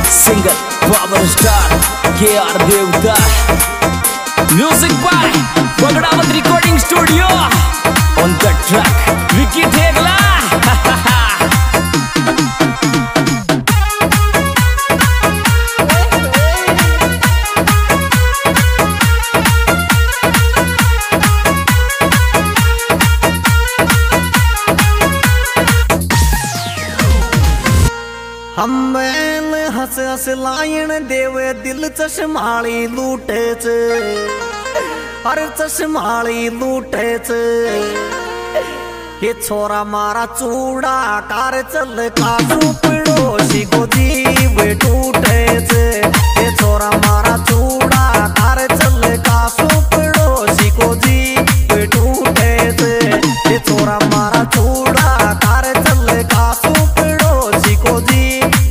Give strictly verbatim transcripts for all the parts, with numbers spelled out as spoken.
Singer power star के आर देवता, music by Bagdawat recording studio, on the track Vicky Thegla. हम हस हस लायन देवे दिल चश्माली लूटे च, हर चश्माली लूटे च। ये छोरा मारा चूड़ा कार चल काजू पड़ोसी को जीव टूटे च। ये छोरा मारा चूड़ा कार चल काजू पड़ोसी को जीव टूटे च। ये छोरा मारा चूड़ा कार चल काजू पड़ोसी को जी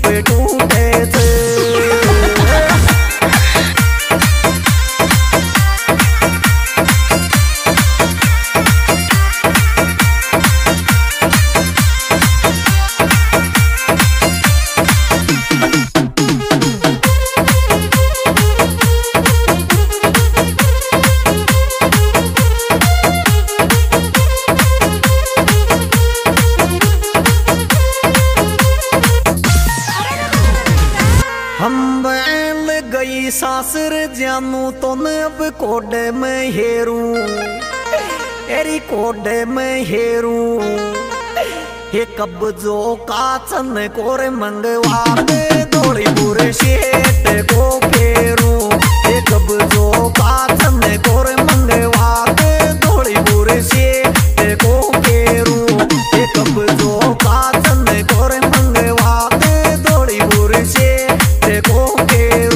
हम बैल गई सासर जानू तो न अब कोडे में हेरू, एरी कोडे में हेरू। हे कब जो काचन कोरे मंगवा दे दौड़ी बुरे शेट को फेरू। हे कब जो काचन कोरे मंगवा दे दौड़ी बुरे शेट को फेरू। हे कब जो काचन कोरे मंगवा दे दौड़ी बुरे शेट को फेरू।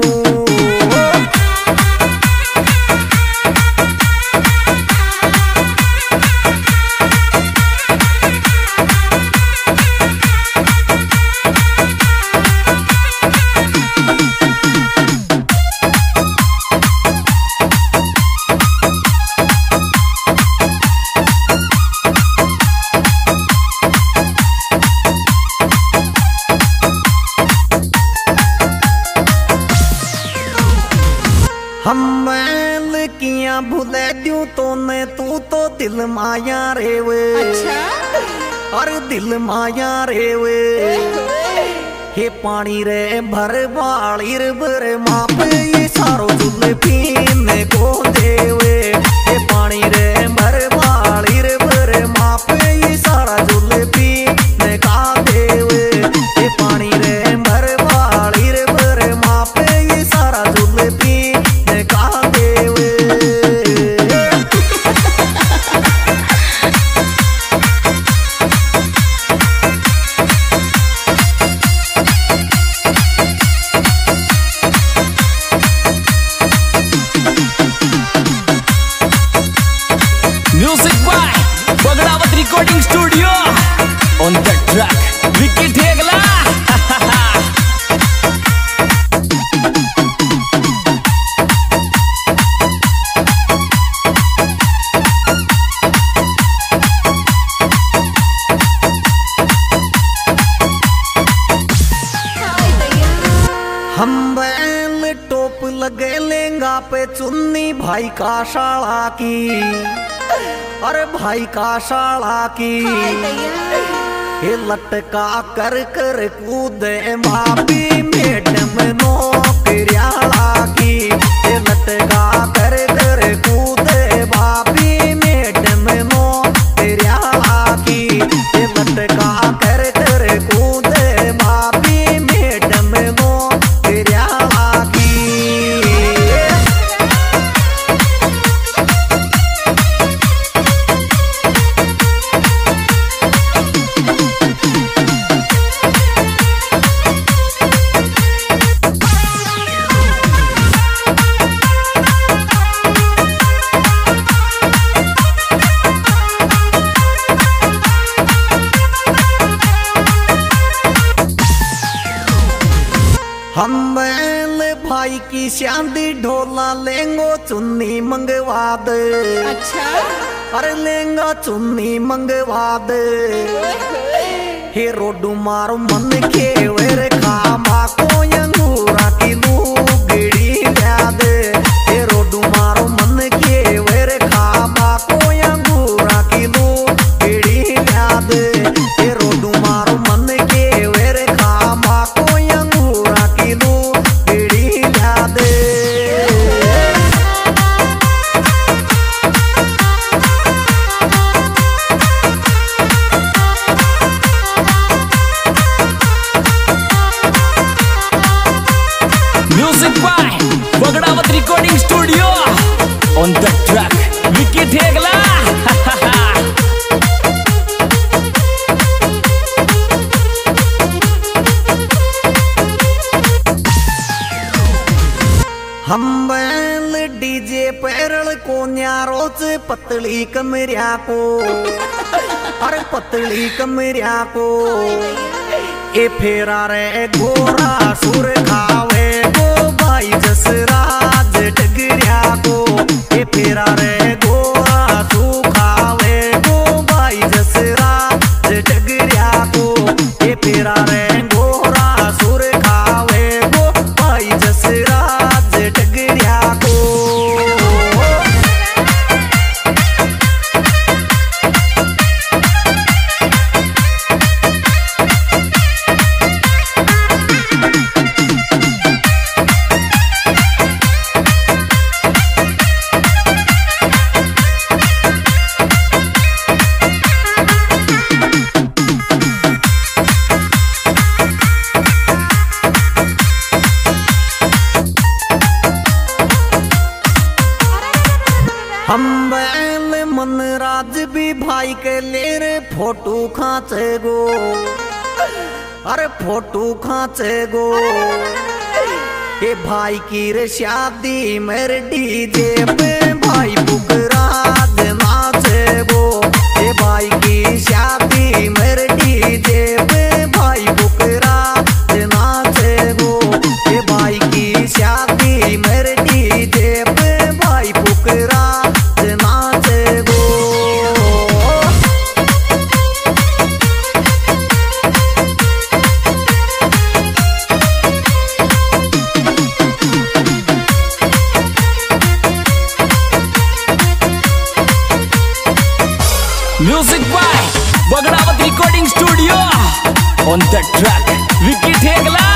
हम मैल किया भूले दूं तो ने तू तो दिल माया रेवे। अच्छा? अरे दिल माया रेवे। हे पानी रे भर बाली रे भर माप ये सारो जुल पीने को देवे। हे पानी रे भर बाली रे भर माप ये सारा जुल पीने का देवे। हे पानी रे भर बाली रे भर माप ये सारा जुल पी music by Bagdawat recording studio, on the track Vicky Thegla. हम बैल टोप लगे लेंगा पे चुन्नी भाई का शाला की, अरे भाई का शाला की। ये लटका कर कर कूदे मापी मैडम नौकरियाला की। ये लटका कर कर कूदे मापी मैडम नौकरियाला की। ये लटका कर कर कूदे मापी मैडम नौकरियाला की। हम बैल भाई की शादी ढोला लेंगो चुन्नी मंगवा दे। अच्छा? अरे लेंगा चुन्नी मंगवा दे। हे रोडू मारो मन के वे खा मा को हम बैल डीजे पैरल को न्यारोच पतली कमरिया को अरे पतली कमरिया को ए फेरा रे गोरा सुर खावे गो भाई जसराज डगरिया को ए फेरा रे गोरा सु खावे गो भाई जसराज डगरिया को ए फेरा रे गोरा सुर खावे गो भाई जसराज डगरिया को। हम बैल मन राज भी भाई के ले रे फोटो खाचे गो अरे फोटो खाचे गो ये भाई की रे शादी मेरे डीजे पे भाई बुकराज नाचे गो ये भाई की शादी मेरे डीजे पे भाई बुकराज नाचे गो ये भाई की शादी मेरे डीजे पे भाई बुकराज Music by Bagrawat Recording Studio. On the track, Vicky Thegla.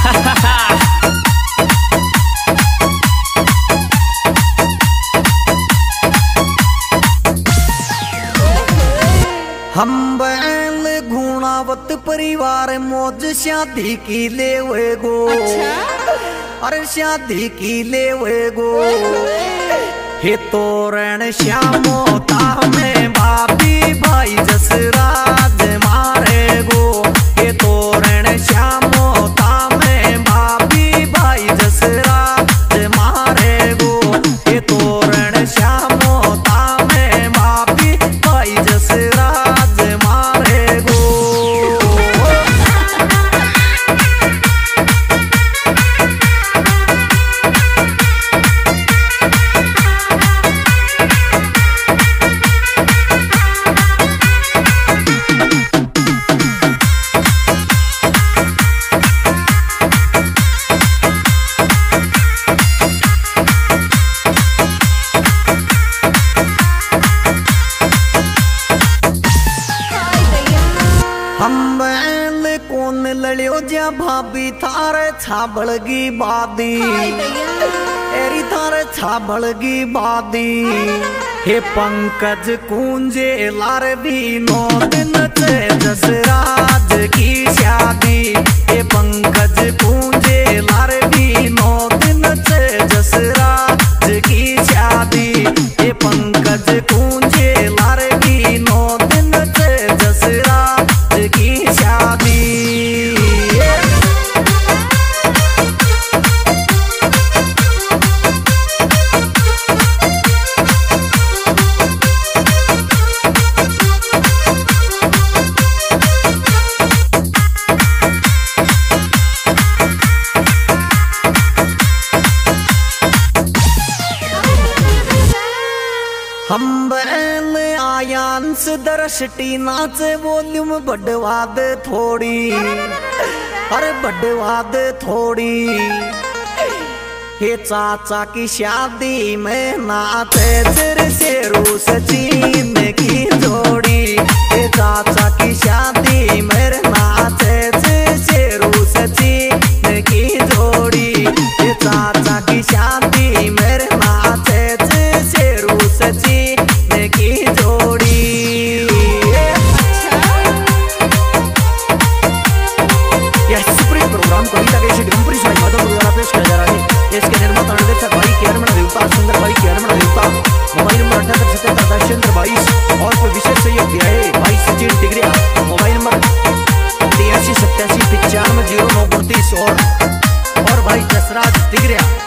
हम बैल गुणावत परिवार मौज शादी की ले हुए गो अरे शादी की ले हुए गो हे तोरण श्यामो तार में भाभी भाई जसराज मारे गो हे तोरण श्यामो तार में भाभी भाई जसराज मारे गो हे तोरण श्यामो तार में भाभी भाई जसराज मारे गो। हम बैल कौन लड़ियो जा भाभी थारे छाबड़गी बादी एरी थारे छाबड़गी बादी हे पंकज कुंजे लार भी नौ दिन से जसराज की शादी हे पंकज कुंजे लार भी नौ दिन से जसराज की शादी हे पंकज कुंजे लार भी नौ दिन से जसराज की शादी। हम बैल आयांस दर्शटी नाच वॉल्यूम बढ़वा दे थोड़ी अरे बढ़वा दे थोड़ी हे चाचा की शादी में नाचे तेरे शेरू सचिन की जोड़ी हे चाचा की शादी में नाचे तेरे शेरू सचिन की जोड़ी हे चाचा की शादी में नाचे तेरे शेरू सचिन की जोड़ी। यह सुप्रीम प्रोग्राम कविता के कंपनी से मदद द्वारा पेश किया जा रहा है। इसके निर्माता निर्देशक भाई केरमण देवता सुंदर भाई केरमण देवता। मोबाइल नंबर अठहत्तर सत्तर दशचंद्र बाईस और कोई विशेष सहयोग दिया है भाई सचिन टिगरिया। मोबाइल नंबर तिरासी सत्तासी पिचानवे जीरो नौ बत्तीस और और भाई जसराज टिगरिया।